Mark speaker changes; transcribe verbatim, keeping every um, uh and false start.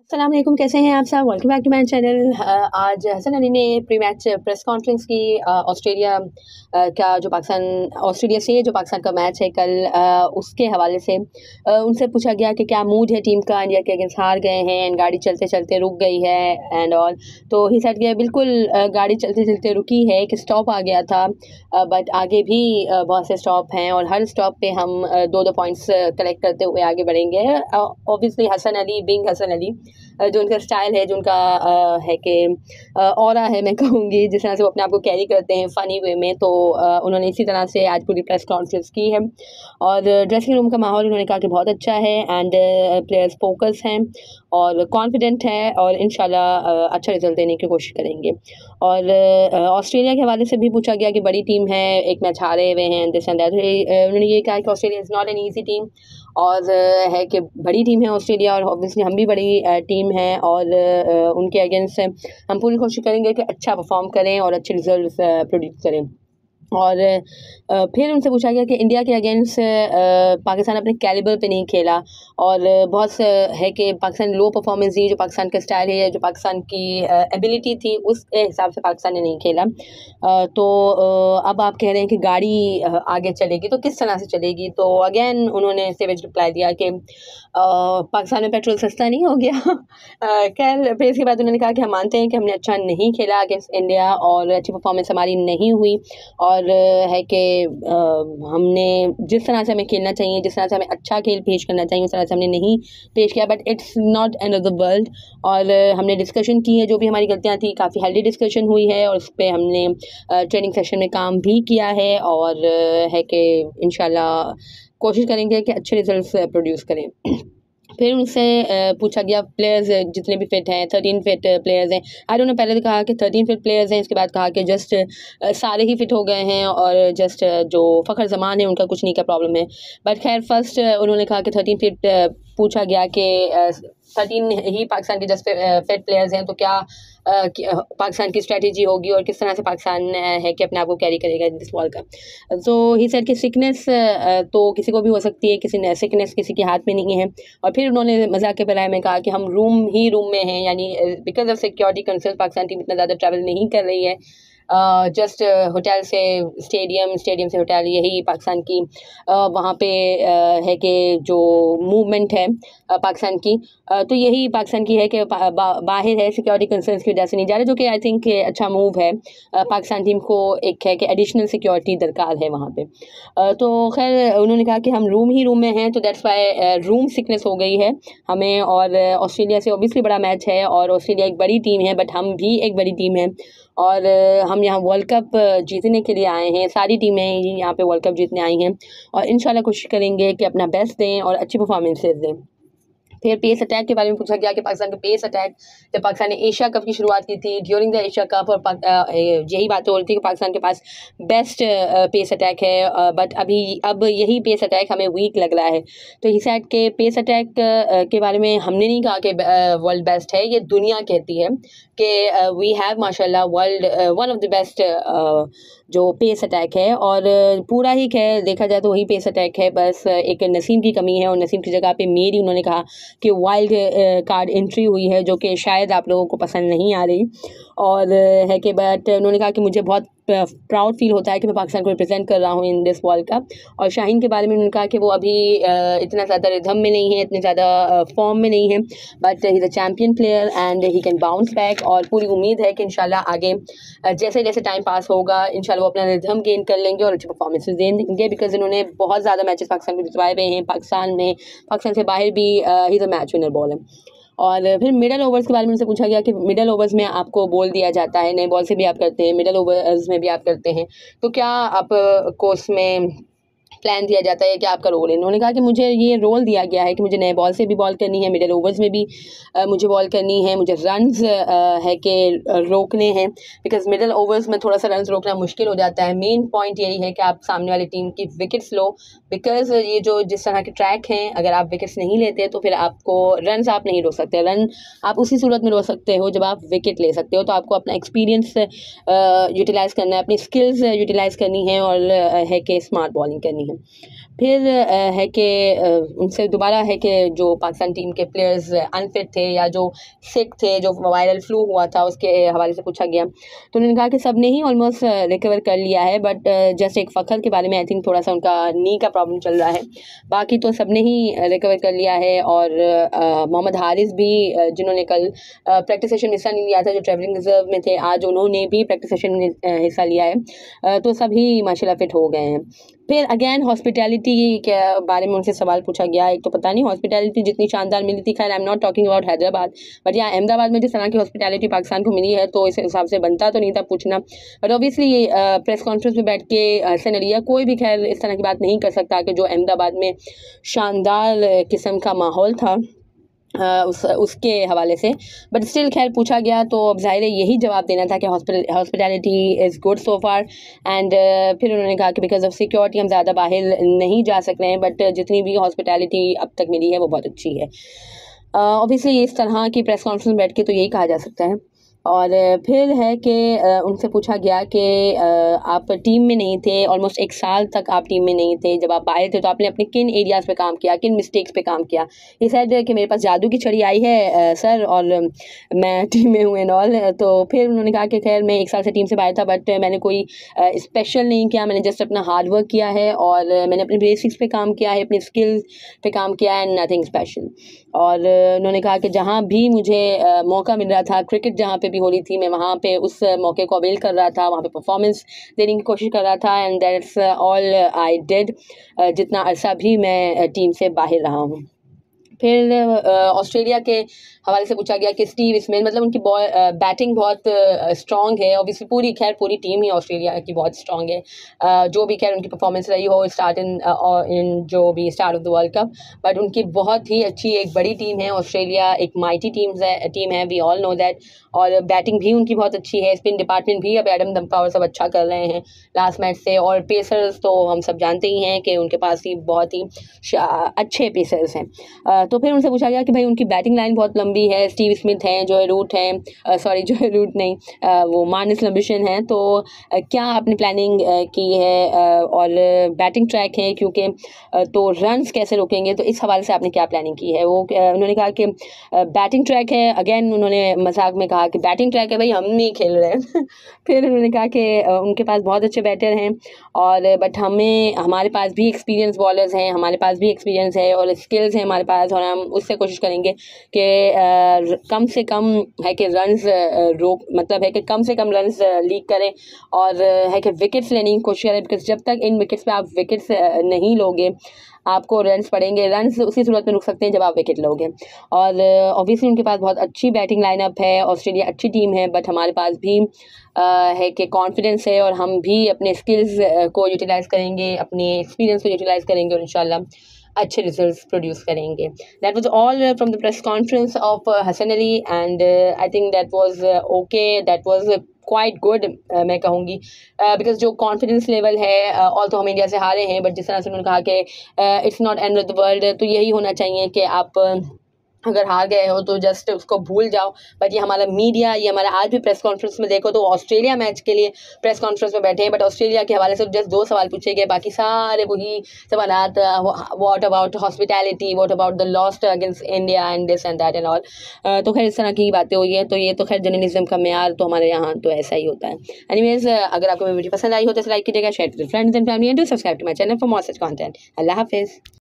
Speaker 1: अस्सलाम वालेकुम, कैसे हैं आप सब। Welcome back to my channel. आज हसन अली ने प्री मैच प्रेस कॉन्फ्रेंस की ऑस्ट्रेलिया का जो पाकिस्तान ऑस्ट्रेलिया से जो पाकिस्तान का मैच है कल, आ, उसके हवाले से आ, उनसे पूछा गया कि क्या मूड है टीम का। इंडिया के अगेंस्ट हार गए हैं एंड गाड़ी चलते चलते रुक गई है एंड ऑल। तो ही सेड कि बिल्कुल आ, गाड़ी चलते चलते रुकी है, एक स्टॉप आ गया था बट आगे भी आ, बहुत से स्टॉप हैं और हर स्टॉप पे हम आ, दो दो पॉइंट्स कलेक्ट करते हुए आगे बढ़ेंगे। ऑब्वियसली हसन अली बिंग हसन अली, जो उनका स्टाइल है, जो उनका आ, है कि ऑरा है, मैं कहूँगी, जिस तरह से वो अपने आप को कैरी करते हैं फ़नी वे में, तो आ, उन्होंने इसी तरह से आज पूरी प्रेस कॉन्फ्रेंस की है। और ड्रेसिंग रूम का माहौल उन्होंने कहा कि बहुत अच्छा है एंड प्लेयर्स फोकस हैं और कॉन्फिडेंट है और इंशाल्लाह अच्छा रिजल्ट देने की कोशिश करेंगे। और ऑस्ट्रेलिया के हवाले से भी पूछा गया कि बड़ी टीम है, एक मैच हारे हुए हैं, दिस एंड दैट। उन्होंने ये कहा कि Australia is not an easy team और है कि बड़ी टीम है ऑस्ट्रेलिया और ऑब्वियसली हम भी बड़ी टीम है और उनके अगेंस्ट हम पूरी कोशिश करेंगे कि अच्छा परफॉर्म करें और अच्छे रिजल्ट प्रोड्यूस करें। और फिर उनसे पूछा गया कि इंडिया के अगेंस्ट पाकिस्तान अपने कैलिबर पे नहीं खेला और बहुत है कि पाकिस्तान लो परफॉर्मेंस दी, जो पाकिस्तान का स्टाइल है, जो पाकिस्तान की एबिलिटी थी, उस हिसाब से पाकिस्तान ने नहीं खेला। तो अब आप कह रहे हैं कि गाड़ी आगे चलेगी, तो किस तरह से चलेगी। तो अगेन उन्होंने सेवेज रिप्लाई दिया कि पाकिस्तान में पेट्रोल सस्ता नहीं हो गया। खैर फिर इसके बाद उन्होंने कहा कि हम मानते हैं कि हमने अच्छा नहीं खेला अगेंस्ट इंडिया और अच्छी परफॉर्मेंस हमारी नहीं हुई और है कि हमने जिस तरह से हमें खेलना चाहिए, जिस तरह से हमें अच्छा खेल पेश करना चाहिए, उस तरह से हमने नहीं पेश किया, but it's not end of the world. और हमने डिस्कशन की है, जो भी हमारी गलतियाँ थी, काफ़ी हेल्दी डिस्कशन हुई है और उस पर हमने ट्रेनिंग सेशन में काम भी किया है और है कि इंशाल्लाह कोशिश करेंगे कि अच्छे रिजल्ट्स प्रोड्यूस करें। फिर उनसे पूछा गया प्लेयर्स जितने भी फिट हैं, थर्टीन फिट प्लेयर्स हैं। आई डोंट नो, पहले तो कहा कि थर्टीन फिट प्लेयर्स हैं, इसके बाद कहा कि जस्ट सारे ही फिट हो गए हैं और जस्ट जो फ़खर जमान है उनका कुछ नहीं का प्रॉब्लम है। बट खैर फर्स्ट उन्होंने कहा कि थर्टीन फिट पूछा गया कि थर्टीन ही पाकिस्तान के जस्ट फिट प्लेयर्स हैं, तो क्या पाकिस्तान की स्ट्रेटजी होगी और किस तरह से पाकिस्तान है कि अपने आप को कैरी करेगा इस वर्ल्ड का। सो ही सेड कि सिकनेस तो किसी को भी हो सकती है, किसी सिकनेस किसी के हाथ में नहीं है। और फिर उन्होंने मजाक के पलाए में कहा कि हम रूम ही रूम में हैं, यानी because of security concern Pakistan team इतना ज़्यादा ट्रैवल नहीं कर रही है। जस्ट होटल से स्टेडियम, स्टेडियम से होटल, यही पाकिस्तान की uh, वहाँ पे uh, है कि जो मूवमेंट है uh, पाकिस्तान की, uh, तो यही पाकिस्तान की है कि बा, बा, बाहर है, सिक्योरिटी कंसर्न्स की वजह से नहीं जा रहे, जो कि आई थिंक अच्छा मूव है। uh, पाकिस्तान टीम को एक है कि एडिशनल सिक्योरिटी दरकार है वहाँ पे। uh, तो खैर उन्होंने कहा कि हम रूम ही रूम में हैं, तो दैट्स वाई रूम सिकनेस हो गई है हमें। और ऑस्ट्रेलिया से ऑब्वियसली बड़ा मैच है और ऑस्ट्रेलिया एक बड़ी टीम है, बट हम भी एक बड़ी टीम है और हम यहाँ वर्ल्ड कप जीतने के लिए आए हैं। सारी टीमें यहाँ पे वर्ल्ड कप जीतने आई हैं और इंशाल्लाह कोशिश करेंगे कि अपना बेस्ट दें और अच्छी परफॉर्मेंसेस दें। फिर पेस अटैक के बारे में पूछा गया कि पाकिस्तान का पेस अटैक, जब पाकिस्तान ने एशिया कप की शुरुआत की थी, ड्यूरिंग द एशिया कप, और यही बात हो रही थी कि पाकिस्तान के पास बेस्ट पेस अटैक है, बट अभी अब यही पेस अटैक हमें वीक लग रहा है। तो ही सेड के पेस अटैक के बारे में हमने नहीं कहा कि वर्ल्ड बेस्ट है, ये दुनिया कहती है कि वी हैव माशाल्लाह world one of the best जो पेस अटैक है। और पूरा ही खैर देखा जाए तो वही पेस अटैक है, बस एक नसीम की कमी है और नसीम की जगह पे मेरी उन्होंने कहा कि वाइल्ड कार्ड एंट्री हुई है, जो कि शायद आप लोगों को पसंद नहीं आ रही और है कि, बट उन्होंने कहा कि मुझे बहुत प्राउड फील होता है कि मैं पाकिस्तान को रिप्रेजेंट कर रहा हूँ इन दिस वर्ल्ड कप। और शाहीन के बारे में उन्होंने कहा कि वो अभी इतना ज़्यादा रिदम में नहीं है, इतने ज़्यादा फॉर्म में नहीं है, but he is a champion player and he can bounce back. और पूरी उम्मीद है कि इंशाल्लाह आगे जैसे जैसे टाइम पास होगा इंशाल्लाह वो अपना रिदम गेन कर लेंगे और अच्छी परफॉर्मेंसेस देंगे, बिकॉज इन्होंने बहुत ज़्यादा मैचेस पाकिस्तान में जितवाए हुए हैं, पाकिस्तान में, पाकिस्तान से बाहर भी he is a match winner bowler. और फिर मिडल ओवर्स के बारे में उनसे पूछा गया कि मिडल ओवर्स में आपको बॉल दिया जाता है, नए बॉल से भी आप करते हैं, मिडल ओवर्स में भी आप करते हैं, तो क्या आप कोर्स में प्लान दिया जाता है कि आपका रोल है। उन्होंने कहा कि मुझे ये रोल दिया गया है कि मुझे नए बॉल से भी बॉल करनी है, मिडल ओवर्स में भी आ, मुझे बॉल करनी है, मुझे रन्स है कि रोकने हैं, बिकॉज मिडल ओवर्स में थोड़ा सा रन्स रोकना मुश्किल हो जाता है। मेन पॉइंट यही है कि आप सामने वाली टीम की विकेट्स लो, बिकॉज ये जो जिस तरह के ट्रैक हैं, अगर आप विकेट्स नहीं लेते तो फिर आपको रन्स आप नहीं रोक सकते। रन आप उसी सूरत में रोक सकते हो जब आप विकेट ले सकते हो। तो आपको अपना एक्सपीरियंस यूटिलाइज़ करना है, अपनी स्किल्स यूटिलाइज़ करनी है और है कि स्मार्ट बॉलिंग करनी है। फिर है कि उनसे दोबारा है कि जो पाकिस्तान टीम के प्लेयर्स अनफिट थे या जो सिक थे, जो वायरल फ्लू हुआ था, उसके हवाले से पूछा गया तो उन्होंने कहा कि सब ने ही ऑलमोस्ट रिकवर कर लिया है, बट जस्ट एक फ़खर के बारे में आई थिंक थोड़ा सा उनका नी का प्रॉब्लम चल रहा है, बाकी तो सब ने ही रिकवर कर लिया है। और मोहम्मद हारिस भी जिन्होंने कल प्रैक्टिस सेशन हिस्सा नहीं लिया था, जो ट्रैवलिंग रिजर्व में थे, आज उन्होंने भी प्रैक्टिस सेशन में हिस्सा लिया है, तो सभी माशाल्लाह फिट हो गए हैं। फिर अगेन हॉस्पिटैलिटी के बारे में उनसे सवाल पूछा गया। एक तो पता नहीं हॉस्पिटैलिटी जितनी शानदार मिली थी, खैर I am not talking about Hyderabad, but यहाँ अहमदाबाद में जिस तरह की हॉस्पिटैलिटी पाकिस्तान को मिली है तो इस हिसाब से बनता तो नहीं था पूछना, बट ऑब्वियसली प्रेस कॉन्फ्रेंस में बैठ के हसन अली या कोई भी खैर इस तरह की बात नहीं कर सकता कि जो अहमदाबाद में शानदार किस्म का माहौल था Uh, उस उसके हवाले से, बट स्टिल खैर पूछा गया तो अब ज़ाहिर है यही जवाब देना था कि hospital hospitality is good so far. And फिर उन्होंने कहा कि बिकॉज ऑफ सिक्योरिटी हम ज़्यादा बाहर नहीं जा सक रहे हैं, बट जितनी भी हॉस्पिटैलिटी अब तक मिली है वो बहुत अच्छी है। ऑब्वियसली uh, इस तरह की प्रेस कॉन्फ्रेंस बैठ के तो यही कहा जा सकता है। और फिर है कि उनसे पूछा गया कि आप टीम में नहीं थे, ऑलमोस्ट एक साल तक आप टीम में नहीं थे, जब आप आए थे तो आपने अपने किन एरियाज़ पे काम किया, किन मिस्टेक्स पे काम किया। ये शायद कि मेरे पास जादू की छड़ी आई है सर और मैं टीम में हूँ एंड ऑल। तो फिर उन्होंने कहा कि खैर मैं एक साल से टीम से बाहर था, बट मैंने कोई स्पेशल नहीं किया, मैंने जस्ट अपना हार्ड वर्क किया है और मैंने अपने बेसिक्स पे काम किया है, अपने स्किल्स पे काम किया है, एंड नथिंग स्पेशल। और उन्होंने कहा कि जहाँ भी मुझे मौका मिल रहा था, क्रिकेट जहाँ पे भी हो रही थी, मैं वहाँ पे उस मौके को अवेल कर रहा था, वहाँ पे परफॉर्मेंस देने की कोशिश कर रहा था, and that's all I did, जितना अरसा भी मैं टीम से बाहर रहा हूँ। फिर ऑस्ट्रेलिया के हवाले से पूछा गया कि स्टीव स्मिथ, मतलब उनकी बॉल बैटिंग बहुत स्ट्रॉन्ग है, ऑब्वियसली पूरी खैर पूरी टीम ही ऑस्ट्रेलिया की बहुत स्ट्रॉन्ग है, uh, जो भी खैर उनकी परफॉर्मेंस रही हो स्टार्ट इन इन जो भी start of the world cup, but उनकी बहुत ही अच्छी एक बड़ी टीम है ऑस्ट्रेलिया, एक माइटी टीम है टीम है वी ऑल नो दैट। और बैटिंग भी उनकी बहुत अच्छी है, स्पिन डिपार्टमेंट भी अब एडम दम्पावर सब अच्छा कर रहे हैं लास्ट मैच से, और पेसर्स तो हम सब जानते ही हैं कि उनके पास ही बहुत ही अच्छे पेसर्स हैं। uh, तो फिर उनसे पूछा गया कि भाई उनकी बैटिंग लाइन बहुत लंबी है, स्टीव स्मिथ हैं, जो है रूट हैं, सॉरी जो है रूट नहीं आ, वो मार्नस लंबिशन हैं, तो आ, क्या आपने प्लानिंग आ, की है, आ, और बैटिंग ट्रैक है क्योंकि तो रन्स कैसे रोकेंगे, तो इस हवाले से आपने क्या प्लानिंग की है। वो आ, उन्होंने कहा कि बैटिंग ट्रैक है, अगेन उन्होंने मजाक में कहा कि बैटिंग ट्रैक है भाई हम नहीं खेल रहे हैं फिर उन्होंने कहा कि उनके पास बहुत अच्छे बैटर हैं और बट हमें हमारे पास भी एक्सपीरियंस बॉलर्स हैं, हमारे पास भी एक्सपीरियंस है और स्किल्स हैं हमारे पास, और हम उससे कोशिश करेंगे कि कम से कम है कि रन्स रोक मतलब है कि कम से कम रन्स लीक करें और है कि विकेट्स लेने की कोशिश करें, बिकॉज जब तक इन विकेट्स पे आप विकेट्स नहीं लोगे आपको रन्स पड़ेंगे, रन्स उसी सूरत में रुक सकते हैं जब आप विकेट लोगे। और ऑब्वियसली उनके पास बहुत अच्छी बैटिंग लाइनअप है, ऑस्ट्रेलिया अच्छी टीम है, बट हमारे पास भी Uh, है कि कॉन्फिडेंस है और हम भी अपने स्किल्स uh, को यूटिलाइज़ करेंगे, अपने एक्सपीरियंस को यूटिलाइज़ करेंगे और इंशाल्लाह अच्छे रिजल्ट्स प्रोड्यूस करेंगे। That was all from the press conference of Hasan Ali and I think that was okay, that was quite good मैं कहूँगी, बिकॉज uh, जो कॉन्फिडेंस लेवल है ऑल uh, तो हम इंडिया से हारे हैं, बट जिस तरह से उन्होंने कहा कि it's not end of the world, तो यही होना चाहिए कि आप uh, अगर हार गए हो तो जस्ट उसको भूल जाओ। बट ये हमारा मीडिया, ये हमारा आज भी प्रेस कॉन्फ्रेंस में देखो तो ऑस्ट्रेलिया मैच के लिए प्रेस कॉन्फ्रेंस में बैठे हैं, बट ऑस्ट्रेलिया के हवाले से जस्ट दो सवाल पूछे गए, बाकी सारे वही सवाल, what about hospitality, what about the lost against India and this and that and all. तो खैर इस तरह की बातें हुई है, तो ये तो खैर जर्नलिज्म का मेयार तो हमारे यहाँ तो ऐसा ही होता है। एनीवेज, अगर आपको मेरी वीडियो पसंद आई हो तो लाइक कीजिएगा, शेयर कीजिए friends and family, and do subscribe to my channel for more such content. अल्लाह हाफिज़।